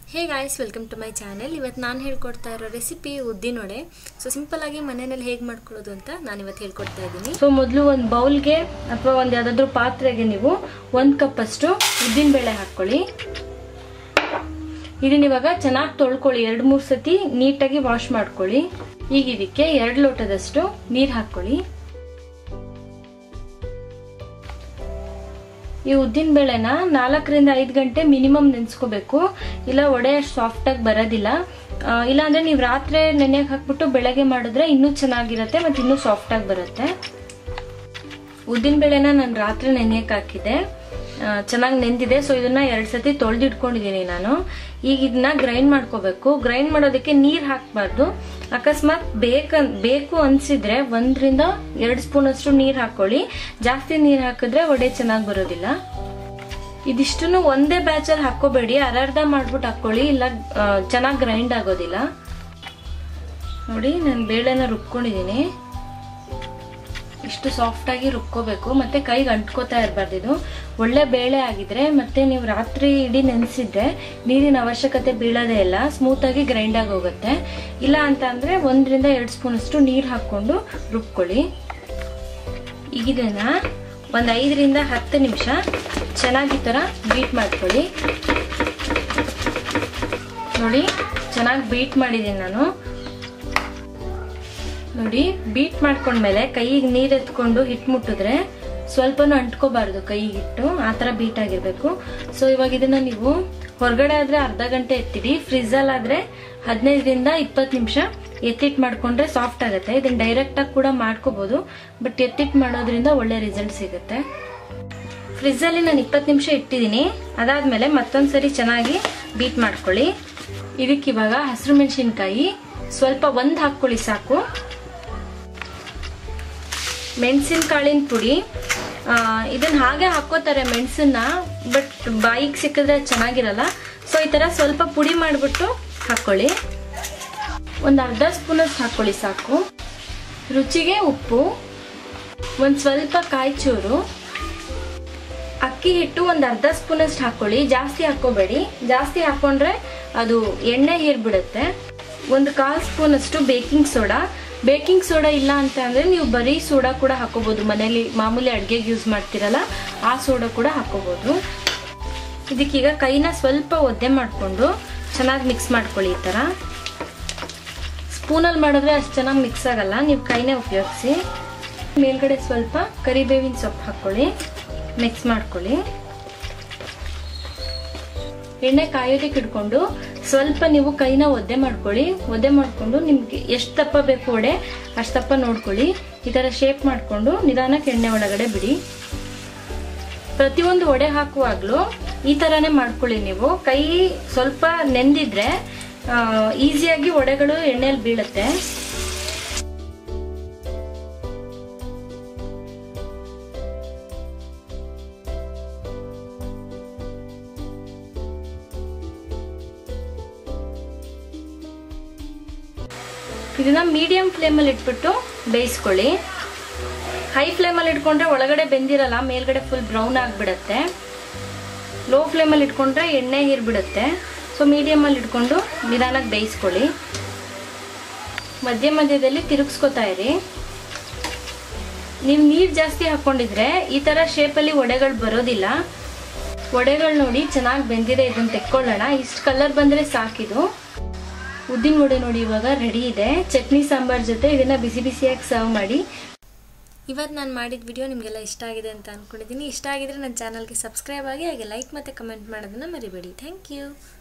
Hey guys, welcome to my channel. ಇವತ್ತು ನಾನು ಹೇಳ್ಕೊಡ್ತಾ ಇರೋ ರೆಸಿಪಿ ಉದ್ದಿನ ವಡೆ. ಸೊ ಸಿಂಪಲ್ ಆಗಿ ಮನೆಯಲ್ಲಿ ಹೇಗೆ ಮಾಡ್ಕೊಳ್ಳೋದು ಅಂತ ನಾನು ಇವತ್ತು ಹೇಳ್ಕೊಡ್ತಾ ಇದ್ದೀನಿ. ಸೊ ಮೊದಲು ಒಂದು ಬೌಲ್ಗೆ ಅಥವಾ ಒಂದು ಯಾವುದಾದ್ರೂ ಪಾತ್ರೆಗೆ ನೀವು 1 ಕಪ್ ಅಷ್ಟು ಉದ್ದಿನ ಬೇಳೆ ಹಾಕೊಳ್ಳಿ. ಇದನ್ನ ಇವಾಗ ಚೆನ್ನಾಗಿ ತೊಳ್ಕೊಳ್ಳಿ, 2-3 ಸತಿ ನೀಟಾಗಿ ವಾಶ್ ಮಾಡ್ಕೊಳ್ಳಿ. ಈಗ ಇದಕ್ಕೆ 2 ಲೋಟದಷ್ಟು ನೀರು ಹಾಕೊಳ್ಳಿ. ಈ ಉದ್ದಿನ ಬೇಳೆನ 4 ರಿಂದ 5 ಗಂಟೆ ಮಿನಿಮಮ್ ನೆನೆಸ್ಕೋಬೇಕು, ಇಲ್ಲ ವಡೆ ಅಷ್ಟು ಸಾಫ್ಟ್ ಆಗಿ ಬರೋದಿಲ್ಲ. ಇಲ್ಲ ಅಂದ್ರೆ ನೀವು ರಾತ್ರಿ ನೆನೆಯಕ್ಕೆ ಹಾಕ್ಬಿಟ್ಟು ಬೆಳಗ್ಗೆ ಮಾಡಿದ್ರೆ ಇನ್ನೂ ಚೆನ್ನಾಗಿರುತ್ತೆ ಮತ್ತೆ ಇನ್ನೂ ಸಾಫ್ಟ್ ಆಗಿ ಬರುತ್ತೆ. ಉದ್ದಿನ ಬೇಳೆನ ನಾನು ರಾತ್ರಿ ನೆನೆಯಕ್ಕೆ ಹಾಕಿದ್ದೆ, ಚೆನ್ನಾಗಿ ನೆಂದಿದೆ. ಸೊ ಇದನ್ನ 2 ಸತಿ ತೊಳೆದಿಟ್ಕೊಂಡಿದ್ದೀನಿ ನಾನು. ಈಗ ಇದನ್ನ ಗ್ರೈಂಡ್ ಮಾಡ್ಕೋಬೇಕು. ಗ್ರೈಂಡ್ ಮಾಡೋದಕ್ಕೆ ನೀರ್ ಹಾಕಬಾರ್ದು. ಅಕಸ್ಮಾತ್ ಬೇಕು ಅನ್ಸಿದ್ರೆ 1 ರಿಂದ 2 ಸ್ಪೂನ್ ಅಷ್ಟು ನೀರ್ ಹಾಕೊಳ್ಳಿ. ಜಾಸ್ತಿ ನೀರ್ ಹಾಕಿದ್ರೆ ವಡೆ ಚೆನ್ನಾಗಿ ಬರೋದಿಲ್ಲ. ಇದಿಷ್ಟನ್ನು ಒಂದೇ ಬ್ಯಾಚ್ ಅಲ್ಲಿ ಹಾಕೋಬೇಡಿ, ಅರ್ಧ ಮಾಡ್ಬಿಟ್ಟು ಹಾಕೊಳ್ಳಿ, ಇಲ್ಲ ಚೆನ್ನಾಗಿ ಗ್ರೈಂಡ್ ಆಗೋದಿಲ್ಲ. ನೋಡಿ, ನಾನು ಬೇಳೆನ ರುಬ್ಕೊಂಡಿದ್ದೀನಿ. ಇಷ್ಟು ಸಾಫ್ಟ್ ಆಗಿ ರುಬ್ಕೋಬೇಕು, ಮತ್ತೆ ಕೈಗೆ ಅಂಟ್ಕೋತಾ ಇರಬಾರ್ದು. ಇದು ಒಳ್ಳೆ ಬೇಳೆ ಆಗಿದ್ರೆ ಮತ್ತೆ ನೀವು ರಾತ್ರಿ ಇಡೀ ನೆನೆಸಿದ್ರೆ ನೀರಿನ ಅವಶ್ಯಕತೆ ಬೀಳೋದೇ ಇಲ್ಲ, ಸ್ಮೂತ್ ಆಗಿ ಗ್ರೈಂಡ್ ಆಗಿ ಹೋಗುತ್ತೆ. ಇಲ್ಲ ಅಂತ ಅಂದ್ರೆ 1 ರಿಂದ 2 ಸ್ಪೂನ್ ಅಷ್ಟು ನೀರು ಹಾಕೊಂಡು ರುಬ್ಕೊಳ್ಳಿ. ಈಗ ಇದನ್ನ ಒಂದು 5 ರಿಂದ 10 ನಿಮಿಷ ಚೆನ್ನಾಗಿ ಈ ತರ ಬೀಟ್ ಮಾಡ್ಕೊಳ್ಳಿ. ನೋಡಿ, ಚೆನ್ನಾಗಿ ಬೀಟ್ ಮಾಡಿದ್ದೀನಿ ನಾನು. ನೋಡಿ, ಬೀಟ್ ಮಾಡ್ಕೊಂಡ್ಮೇಲೆ ಕೈಗೆ ನೀರ್ ಎತ್ಕೊಂಡು ಹಿಟ್ಟು ಮುಟ್ಟಿದ್ರೆ ಸ್ವಲ್ಪನೂ ಅಂಟ್ಕೋಬಾರ್ದು, ಕೈಗೆ ಹಿಟ್ಟು ಆ ತರ ಬೀಟ್ ಆಗಿರ್ಬೇಕು. ಸೊ ಇವಾಗ ಇದನ್ನ ನೀವು ಹೊರಗಡೆ ಆದ್ರೆ ಅರ್ಧ ಗಂಟೆ ಎತ್ತಿಡಿ, ಫ್ರಿಜ್ ಅಲ್ಲಿ ಆದ್ರೆ 15 ರಿಂದ 20 ನಿಮಿಷ ಎತ್ತಿಟ್ಟು ಮಾಡ್ಕೊಂಡ್ರೆ ಸಾಫ್ಟ್ ಆಗುತ್ತೆ. ಇದನ್ನ ಡೈರೆಕ್ಟ್ ಆಗಿ ಕೂಡ ಮಾಡ್ಕೋಬಹುದು, ಬಟ್ ಎತ್ತಿಟ್ಟು ಮಾಡೋದ್ರಿಂದ ಒಳ್ಳೆ ರಿಸಲ್ಟ್ ಸಿಗುತ್ತೆ. ಫ್ರಿಜ್ ಅಲ್ಲಿ ನಾನು 20 ನಿಮಿಷ ಇಟ್ಟಿದ್ದೀನಿ. ಅದಾದ್ಮೇಲೆ ಮತ್ತೊಂದ್ಸರಿ ಚೆನ್ನಾಗಿ ಬೀಟ್ ಮಾಡ್ಕೊಳ್ಳಿ. ಇದಕ್ಕಿವಾಗ ಹಸಿರು ಮೆಣಸಿನ್ಕಾಯಿ ಸ್ವಲ್ಪ 1 ಹಾಕೊಳ್ಳಿ ಸಾಕು. ಮೆಣಸಿನ ಕಾಳಿನ ಪುಡಿ, ಇದನ್ನ ಹಾಗೆ ಹಾಕೋತಾರೆ ಮೆಣಸನ್ನ, ಬಟ್ ಬಾಯಿಗೆ ಸಿಕ್ಕಿದ್ರೆ ಚೆನ್ನಾಗಿರಲ್ಲ. ಸೊ ಈ ತರ ಸ್ವಲ್ಪ ಪುಡಿ ಮಾಡ್ಬಿಟ್ಟು ಹಾಕೊಳ್ಳಿ. ಒಂದು ಅರ್ಧ ಸ್ಪೂನ್ ಅಷ್ಟು ಹಾಕೊಳ್ಳಿ ಸಾಕು. ರುಚಿಗೆ ಉಪ್ಪು, ಒಂದ್ ಸ್ವಲ್ಪ ಕಾಯಿ ಚೂರು, ಅಕ್ಕಿ ಹಿಟ್ಟು ಒಂದು ಅರ್ಧ ಸ್ಪೂನ್ ಅಷ್ಟು ಹಾಕೊಳ್ಳಿ, ಜಾಸ್ತಿ ಹಾಕೋಬೇಡಿ. ಜಾಸ್ತಿ ಹಾಕೊಂಡ್ರೆ ಅದು ಎಣ್ಣೆ ಹೀರ್ಬಿಡುತ್ತೆ. ಒಂದು 1/4 ಸ್ಪೂನ್ ಅಷ್ಟು ಬೇಕಿಂಗ್ ಸೋಡಾ. ಬೇಕಿಂಗ್ ಸೋಡಾ ಇಲ್ಲ ಅಂತ ಅಂದ್ರೆ ನೀವು ಬರೀ ಸೋಡಾ ಕೂಡ ಹಾಕೋಬಹುದು, ಮನೇಲಿ ಮಾಮೂಲಿ ಅಡ್ಗೆಗೆ ಯೂಸ್ ಮಾಡ್ತಿರಲ್ಲ ಆ ಸೋಡಾ ಕೂಡ ಹಾಕೋಬಹುದು. ಇದಕ್ಕೀಗ ಕೈನ ಸ್ವಲ್ಪ ಒದ್ದೆ ಮಾಡ್ಕೊಂಡು ಚೆನ್ನಾಗಿ ಮಿಕ್ಸ್ ಮಾಡ್ಕೊಳ್ಳಿ. ಈ ತರ ಸ್ಪೂನಲ್ಲಿ ಮಾಡಿದ್ರೆ ಅಷ್ಟು ಚೆನ್ನಾಗಿ ಮಿಕ್ಸ್ ಆಗಲ್ಲ, ನೀವು ಕೈನೇ ಉಪಯೋಗಿಸಿ. ಮೇಲ್ಗಡೆ ಸ್ವಲ್ಪ ಕರಿಬೇವಿನ ಸೊಪ್ಪು ಹಾಕೊಳ್ಳಿ, ಮಿಕ್ಸ್ ಮಾಡ್ಕೊಳ್ಳಿ. ಎಣ್ಣೆ ಕಾಯೋದಕ್ಕೆ ಇಟ್ಕೊಂಡು ಸ್ವಲ್ಪ ನೀವು ಕೈನ ಒದ್ದೆ ಮಾಡ್ಕೊಳ್ಳಿ. ಒದ್ದೆ ಮಾಡ್ಕೊಂಡು ನಿಮ್ಗೆ ಎಷ್ಟು ದಪ್ಪ ಬೇಕು ವಡೆ ಅಷ್ಟು ದಪ್ಪ ನೋಡ್ಕೊಳ್ಳಿ. ಈ ತರ ಶೇಪ್ ಮಾಡ್ಕೊಂಡು ನಿಧಾನಕ್ಕೆ ಎಣ್ಣೆ ಒಳಗಡೆ ಬಿಡಿ. ಪ್ರತಿಯೊಂದು ವಡೆ ಹಾಕುವಾಗ್ಲೂ ಈ ತರಾನೇ ಮಾಡ್ಕೊಳ್ಳಿ. ನೀವು ಕೈ ಸ್ವಲ್ಪ ನೆಂದಿದ್ರೆ ಈಸಿಯಾಗಿ ವಡೆಗಳು ಎಣ್ಣೆಯಲ್ಲಿ ಬೀಳುತ್ತೆ. ಇದನ್ನ ಮೀಡಿಯಂ ಫ್ಲೇಮಲ್ಲಿ ಇಟ್ಬಿಟ್ಟು ಬೇಯಿಸ್ಕೊಳ್ಳಿ. ಹೈ ಫ್ಲೇಮಲ್ಲಿ ಇಟ್ಕೊಂಡ್ರೆ ಒಳಗಡೆ ಬೆಂದಿರಲ್ಲ, ಮೇಲ್ಗಡೆ ಫುಲ್ ಬ್ರೌನ್ ಆಗಿಬಿಡುತ್ತೆ. ಲೋ ಫ್ಲೇಮಲ್ಲಿ ಇಟ್ಕೊಂಡ್ರೆ ಎಣ್ಣೆ ಹೀರ್ಬಿಡುತ್ತೆ. ಸೊ ಮೀಡಿಯಮಲ್ಲಿ ಇಟ್ಕೊಂಡು ನಿಧಾನಕ್ಕೆ ಬೇಯಿಸ್ಕೊಳ್ಳಿ. ಮಧ್ಯದಲ್ಲಿ ತಿರುಗಿಸ್ಕೊತಾ ಇರಿ. ನೀವು ನೀರು ಜಾಸ್ತಿ ಹಾಕೊಂಡಿದ್ರೆ ಈ ತರ ಶೇಪಲ್ಲಿ ವಡೆಗಳು ಬರೋದಿಲ್ಲ. ವಡೆಗಳು ನೋಡಿ ಚೆನ್ನಾಗಿ ಬೆಂದಿದೆ. ಇದನ್ನ ತೆಕ್ಕೊಳ್ಳೋಣ. ಇಷ್ಟು ಕಲರ್ ಬಂದ್ರೆ ಸಾಕಿದು. ಉದ್ದಿನ ವಡೆ ನೋಡಿ ಇವಾಗ ರೆಡಿ ಇದೆ. ಚಟ್ನಿ ಸಾಂಬಾರ್ ಜೊತೆ ಇದನ್ನ ಬಿಸಿ ಬಿಸಿಯಾಗಿ ಸರ್ವ್ ಮಾಡಿ. ಇವತ್ತು ನಾನು ಮಾಡಿದ ವಿಡಿಯೋ ನಿಮಗೆಲ್ಲ ಇಷ್ಟ ಆಗಿದೆ ಅಂತ ಅನ್ಕೊಂಡಿದ್ದೀನಿ. ಇಷ್ಟ ಆಗಿದ್ರೆ ನನ್ನ ಚಾನಲ್ಗೆ ಸಬ್ಸ್ಕ್ರೈಬ್ ಆಗಿ, ಹಾಗೆ ಲೈಕ್ ಮತ್ತು ಕಮೆಂಟ್ ಮಾಡೋದನ್ನ ಮರಿಬೇಡಿ. Thank you.